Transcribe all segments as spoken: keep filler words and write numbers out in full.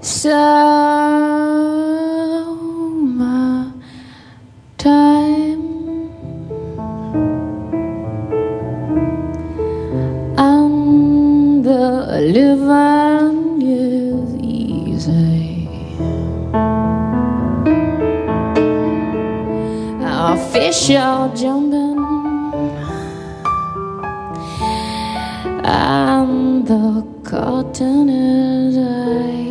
Summertime, and the living is easy. Our fish are jumping, and the cotton is high.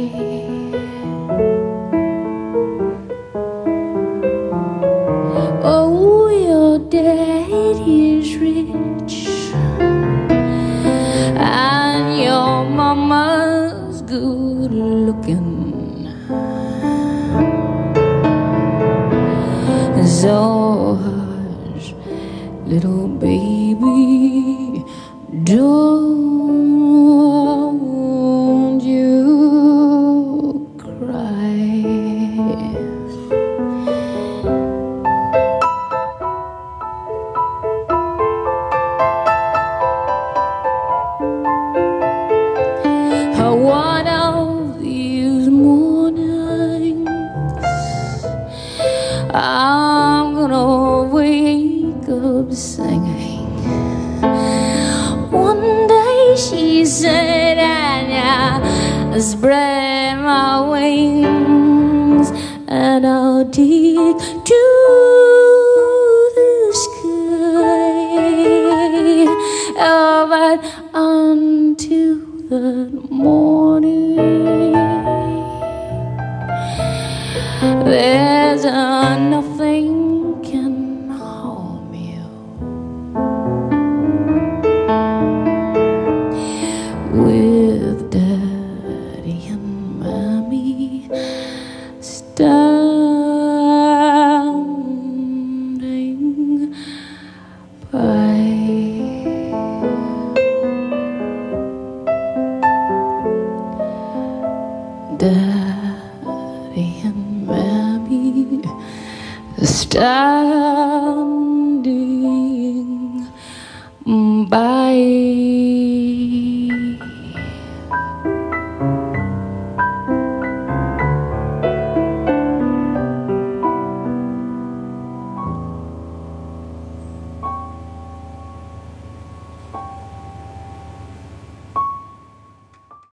Oh, your daddy's rich, and your mama's good looking. So hush, little baby, don't you cry. One of these mornings I'm gonna wake up singing. One day she said, and I spread my wings, and I'll take to the sky. Oh, but until the morning, there's uh, nothing can harm you. With daddy and mommy standing by. Daddy and mommy standing by.